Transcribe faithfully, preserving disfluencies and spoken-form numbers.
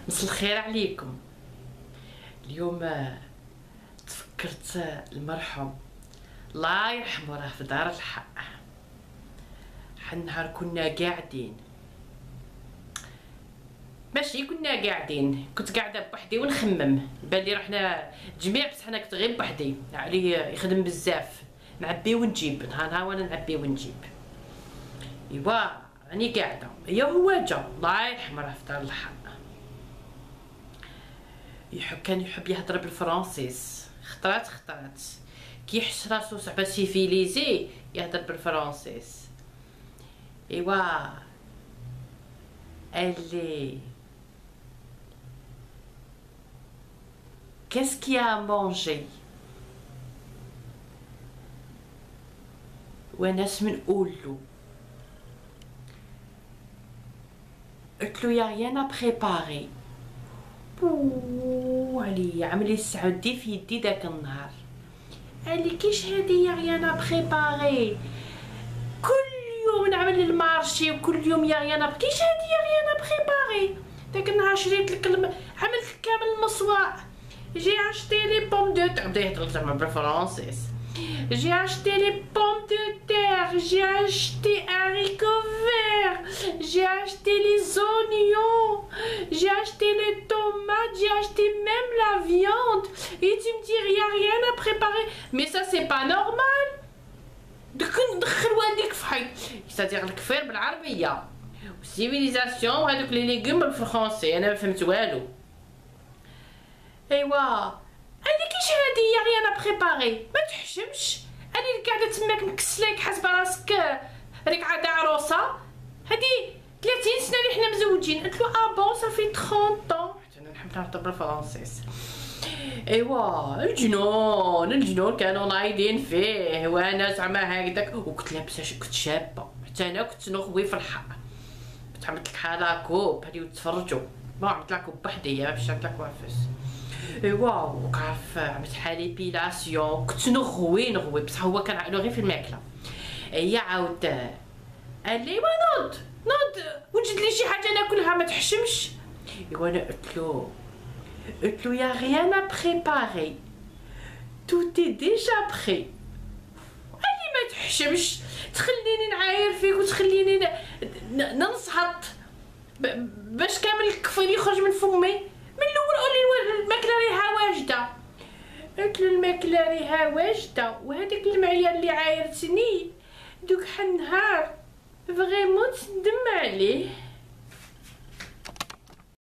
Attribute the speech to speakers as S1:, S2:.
S1: مساء الخير عليكم. اليوم تفكرت المرحوم الله يرحمه راه في دار الحق. حنهار كنا قاعدين، ماشي كنا قاعدين، كنت قاعده بوحدي ونخمم، بالي رحنا جميع بصح انا كنت غير بوحدي، عليه يخدم بزاف، نعبي ونجيب نهار نهار وانا نعبي ونجيب. ايوا راني قاعده، هي هو جا الله يرحمه راه في دار الحق. يحب كان يحب يهضر بالفرنسيس، خطرات خطرات كي يحس راسو صعبه سيفيليزي يهضر بالفرنسيس. ايوا اللي qu'est-ce qu'il y a à manger وناس من قولو قلتلو يا rien à préparer. بو علي عملي السعودي في يدي داك النهار، قالي كيش هادي يا ريانا بريباري، كل يوم نعمل المارشي وكل يوم يا ريانا كيش هادي يا ريانا بريباري. داك النهار شريت لك الم... عملت كامل المصواع، جي اشتي لي بوم دو تير، بدا يهضر زعما بالفرنسيس، جي اشتي لي بوم دو تير، جي اشتي هاريكو فير، جي اشتي لي زونيون، j'ai acheté les tomates, j'ai acheté même la viande, et tu me dis il y a rien à préparer, mais ça c'est pas normal. دخل والديك في حي، c'est-à-dire الكفير بالعربيه والسيفيليزاسيون وهذوك لي ليغوم بالفرنسي، انا ما فهمت والو. ايوا قالي كيش هادي يا ريان بريباري، ما تحشمش، انا اللي قاعده تماك مكسلاك حاسبه راسك راك عاده عروسه، هادي ثلاثين سنه اللي حنا مزوجين. قلت له اه بون صافي ثلاثين طون، حتى انا نحب نهضر بالفرنسيس. ايوا الجنون الجنون كانوا نايضين فيه، وانا زعما هكذاك وكنت لابسه، كنت شابه، حتى انا كنت نخوي في الحق، كنت عملت لك حاله كوب هادي وتفرجوا، ما عملت لك كوب بحدي ما باش نعمل لك وافس. ايوا وكعرف عملت حالي بيلاسيون، كنت نخوي نخوي بصح هو كان عقلو غير في الماكله. هي عاود قال لي نوض نوض وجد لي شي حاجه ناكلها ما تحشمش. ايوا انا قلت له قلت له يا ريان ا بريباري تو تي ديجا بري. قال لي ما تحشمش، تخليني نعاير فيك وتخليني ننصحط باش كامل الكفيل يخرج من فمي. من الاول قولي الماكله ريها واجده. قلت له الماكله ريها واجده، وهذيك المعيار اللي عايرتني دوك حنهار فريمون تندم عليه.